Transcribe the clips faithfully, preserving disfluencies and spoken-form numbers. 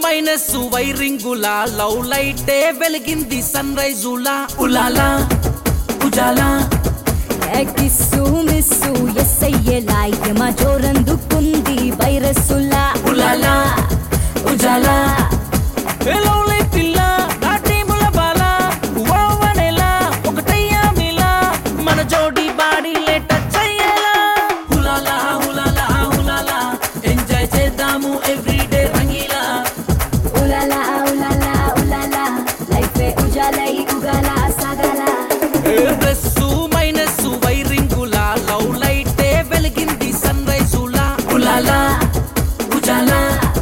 minus వైరింగులా love లైటే వెలిగింది సన్ రైజులా ఉలాలా ఉజాలా కిస్సు మిస్సు ఎస్ అయ్యేలా యమ జోరందుకుంది వైరస్సులా ఉలాలా ఉజాలా లవ్లీ పిల్ల నా టీముల బాల ఓవనేలా ఒకటయ్యా మిలా మన జోడి బాడీ లేట చెయ్యేలా ఉలాలా ఉలాలా ఉలాలా ఎంజాయ్ చేద్దాము ఎవ్రీడే రంగీలా ఉలాలా ఉలాలా ఉలాలా లైఫ్ ఉజాలై ఉగాల సాగల ప్లస్ మైనస్ వైరింగులా లవ్ లైటే వెలిగింది సన్ రైజులా ఉలాలా ఉజాలా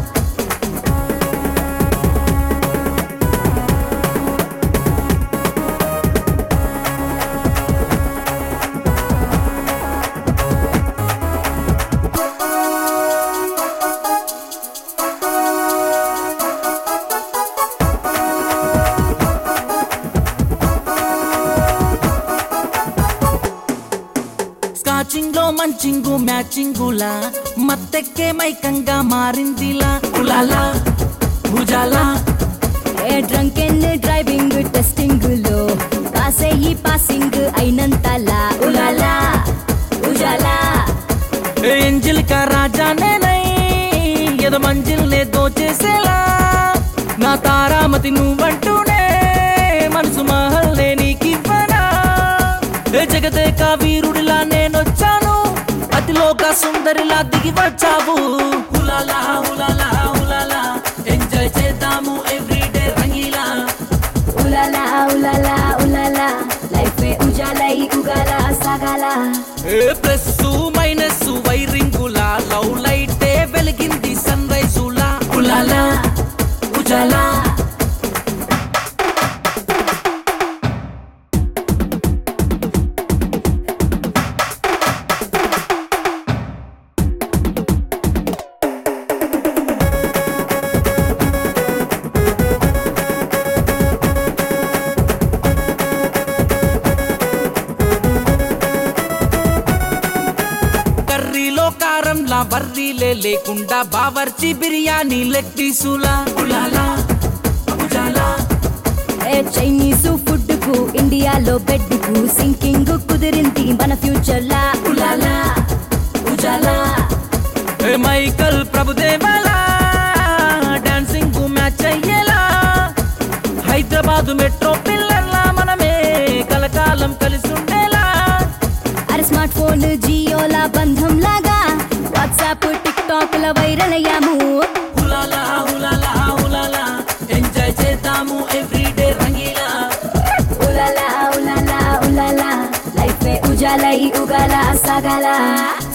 స్కాచింగ్ లో మంచింగు మ్యాచింగులా మత్తెక్కే మైకంగా మారిందిలా ఉలాలా ఉజాలా ఏ డ్రంక్ అండ్ డ్రైవింగ్ టెస్టింగ్ లో కాసే ఈ పాసింగ్ అయినంతలా ఉలాలా ఉజాలా ఏంజిల్ కా రాజా నేనై ఎద మంజిల్ నే దోచేసేలా నా తారామతి నువ్వంటూనే మనసు మహల్ నే నీకివ్వనా ఏ జగతే కా వీరుడిలా నేనొచ్చాను అతిలోక సుందరిలా దిగి వచ్చావు ఉలాలా ఉలాలా ఉలాలా ఎంజాయ్ చేద్దాము ఎవ్రీడే రంగీలా ఉలాలా ఉలాలా ఉలాలా లైఫ్ ఉజాలై ఉగాల సాగల ప్లస్ మైనస్ వైరింగులా లవ్ లైటే వెలిగింది సన్ రైజులా ఉలాలా ఉజాలా కర్రీలో కారంలా వర్రీలే లేకుండా బావర్చి బిర్యానీ లెగ్ పీసులా ఉలాలా ఉజాలా ఏ చైనీసు ఫుడ్ కు ఇండియాలో బెడ్ కు సింకింగ్ కుదిరింది మన ఫ్యూచర్ లా ఉలాలా ఉజాలా ఏ మైకల్ ప్రభుదేవాలా డాన్సింగ్ మ్యాచ్ అయ్యేలా హైదరాబాద్ మెట్రో పిల్లర్లా మనమే కలకాలం కలిసి ఉండేలా అరే స్మార్ట్ ఫోన్ జియోలా బంధం లాగా వాట్సాప్ టిక్ టాక్ ల వైరల్ అయ్యాము ఉలాలా ఉలాలా ఉలాలా ఎంజాయ్ చేద్దాము ఎవ్రీడే రంగీలా ఉలాలా ఉలాలా ఉలాలా లైఫ్ ఉజాలై ఉగాల సాగల